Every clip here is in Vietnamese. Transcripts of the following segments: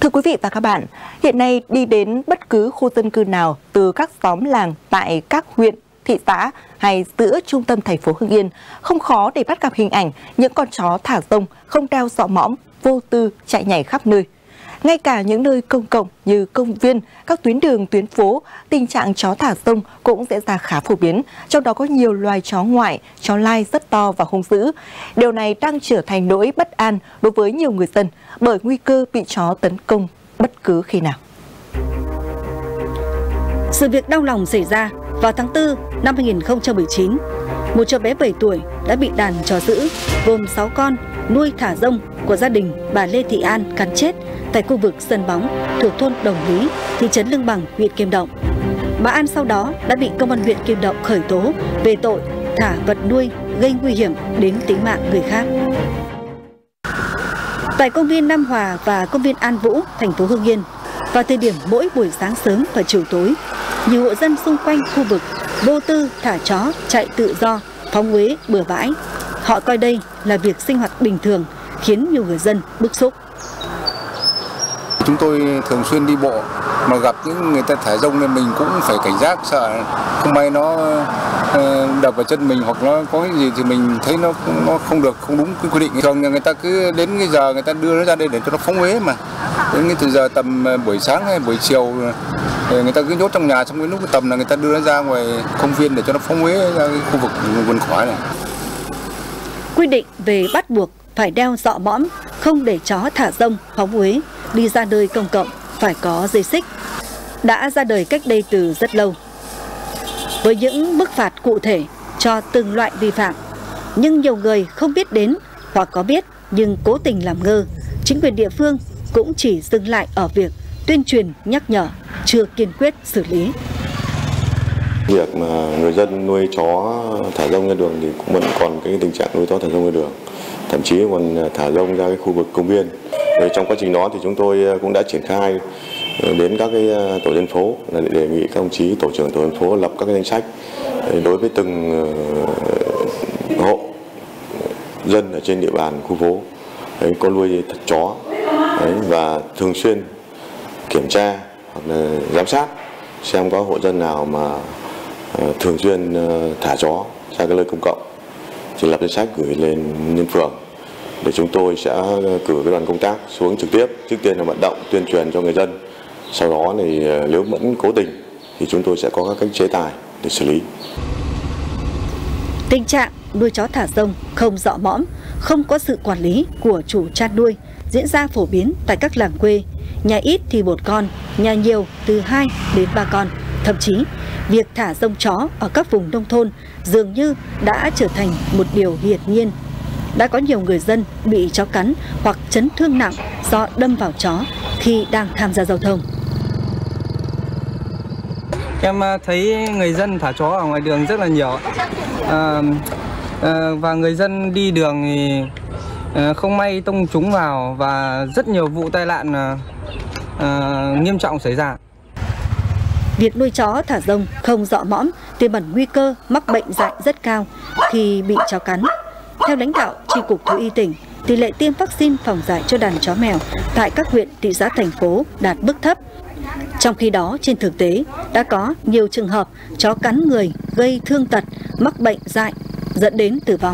Thưa quý vị và các bạn, hiện nay đi đến bất cứ khu dân cư nào từ các xóm làng tại các huyện, thị xã hay giữa trung tâm thành phố Hưng Yên, không khó để bắt gặp hình ảnh những con chó thả rông không đeo sọ mõm, vô tư chạy nhảy khắp nơi. Ngay cả những nơi công cộng như công viên, các tuyến đường, tuyến phố, tình trạng chó thả rông cũng diễn ra khá phổ biến. Trong đó có nhiều loài chó ngoại, chó lai rất to và hung dữ. Điều này đang trở thành nỗi bất an đối với nhiều người dân bởi nguy cơ bị chó tấn công bất cứ khi nào. Sự việc đau lòng xảy ra vào tháng 4 năm 2019. Một cháu bé 7 tuổi đã bị đàn chó dữ gồm 6 con nuôi thả rông của gia đình bà Lê Thị An cắn chết tại khu vực sân bóng thuộc thôn Đồng Lý, thị trấn Lương Bằng, huyện Kim Động. Bà An sau đó đã bị công an huyện Kim Động khởi tố về tội thả vật nuôi gây nguy hiểm đến tính mạng người khác. Tại công viên Nam Hòa và công viên An Vũ, thành phố Hưng Yên, vào thời điểm mỗi buổi sáng sớm và chiều tối, nhiều hộ dân xung quanh khu vực vô tư thả chó chạy tự do, phóng uế bừa bãi. Họ coi đây là việc sinh hoạt bình thường, khiến nhiều người dân bức xúc. Chúng tôi thường xuyên đi bộ mà gặp những người ta thả rông nên mình cũng phải cảnh giác, sợ không may nó đập vào chân mình hoặc nó có cái gì thì mình thấy nó không đúng cái quy định. Thường là người ta cứ đến cái giờ người ta đưa nó ra đây để cho nó phóng uế mà. Đến cái từ giờ tầm buổi sáng hay buổi chiều người ta cứ nhốt trong nhà, xong cái lúc tầm là người ta đưa nó ra ngoài công viên để cho nó phóng uế ra cái khu vực vườn cỏ này. Quy định về bắt buộc phải đeo sọ mõm, không để chó thả rông, phóng uế đi ra nơi công cộng phải có dây xích đã ra đời cách đây từ rất lâu, với những mức phạt cụ thể cho từng loại vi phạm. Nhưng nhiều người không biết đến hoặc có biết nhưng cố tình làm ngơ. Chính quyền địa phương cũng chỉ dừng lại ở việc tuyên truyền nhắc nhở, chưa kiên quyết xử lý. Việc mà người dân nuôi chó thả rông ra đường thì cũng vẫn còn cái tình trạng nuôi chó thả rông ra đường, thậm chí còn thả rông ra cái khu vực công viên. Trong quá trình đó thì chúng tôi cũng đã triển khai đến các cái tổ dân phố là đề nghị các đồng chí tổ trưởng tổ dân phố lập các cái danh sách đối với từng hộ dân ở trên địa bàn khu phố có nuôi chó và thường xuyên kiểm tra hoặc là giám sát xem có hộ dân nào mà thường xuyên thả chó ra các nơi công cộng thì lập danh sách gửi lên nhân phường để chúng tôi sẽ cử cái đoàn công tác xuống trực tiếp, trước tiên là vận động tuyên truyền cho người dân, sau đó thì nếu vẫn cố tình thì chúng tôi sẽ có các cách chế tài để xử lý. Tình trạng nuôi chó thả rông không rõ mõm, không có sự quản lý của chủ chăn nuôi diễn ra phổ biến tại các làng quê, nhà ít thì 1 con, nhà nhiều từ 2 đến 3 con. Thậm chí, việc thả rông chó ở các vùng nông thôn dường như đã trở thành một điều hiển nhiên. Đã có nhiều người dân bị chó cắn hoặc chấn thương nặng do đâm vào chó khi đang tham gia giao thông. Em thấy người dân thả chó ở ngoài đường rất là nhiều. Và người dân đi đường thì không may tông trúng vào và rất nhiều vụ tai nạn nghiêm trọng xảy ra. Việc nuôi chó thả rông không rõ mõm tiềm ẩn nguy cơ mắc bệnh dại rất cao khi bị chó cắn. Theo lãnh đạo Chi cục Thú y tỉnh, tỷ lệ tiêm vaccine phòng dại cho đàn chó mèo tại các huyện, thị xã, thành phố đạt mức thấp. Trong khi đó, trên thực tế đã có nhiều trường hợp chó cắn người gây thương tật, mắc bệnh dại dẫn đến tử vong.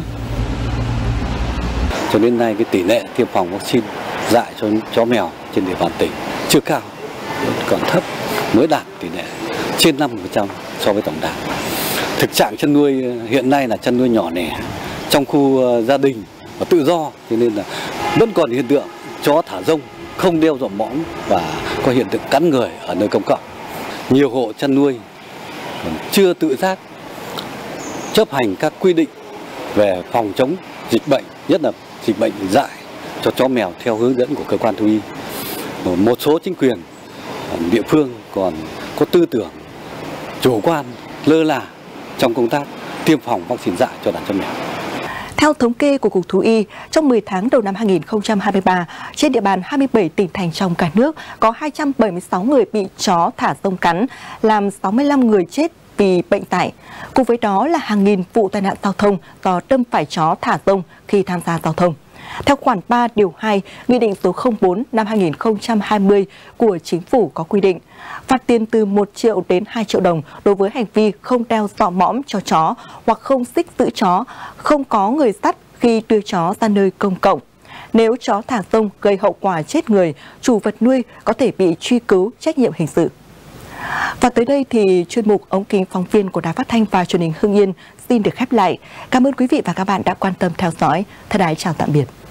Cho đến nay cái tỷ lệ tiêm phòng vaccine dại cho chó mèo trên địa bàn tỉnh chưa cao, còn thấp, mới đạt tỷ lệ trên 50% so với tổng đàn. Thực trạng chăn nuôi hiện nay là chăn nuôi nhỏ lẻ trong khu gia đình và tự do, cho nên là vẫn còn hiện tượng chó thả rông không đeo sọ mõm và có hiện tượng cắn người ở nơi công cộng. Nhiều hộ chăn nuôi chưa tự giác chấp hành các quy định về phòng chống dịch bệnh, nhất là dịch bệnh dại cho chó mèo theo hướng dẫn của cơ quan thú y. Một số chính quyền địa phương còn có tư tưởng chủ quan, lơ là trong công tác tiêm phòng vaccine dại cho đàn chó mèo. Theo thống kê của Cục Thú y, trong 10 tháng đầu năm 2023, trên địa bàn 27 tỉnh thành trong cả nước có 276 người bị chó thả rông cắn, làm 65 người chết vì bệnh dại. Cùng với đó là hàng nghìn vụ tai nạn giao thông do đâm phải chó thả rông khi tham gia giao thông. Theo khoản 3 điều 2, Nghị định số 04 năm 2020 của Chính phủ có quy định phạt tiền từ 1 triệu đến 2 triệu đồng đối với hành vi không đeo dọ mõm cho chó hoặc không xích giữ chó, không có người dắt khi đưa chó ra nơi công cộng. Nếu chó thả rông gây hậu quả chết người, chủ vật nuôi có thể bị truy cứu trách nhiệm hình sự. Và tới đây thì chuyên mục Ống kính phóng viên của Đài Phát thanh và Truyền hình Hưng Yên xin được khép lại. Cảm ơn quý vị và các bạn đã quan tâm theo dõi. Thân ái chào tạm biệt.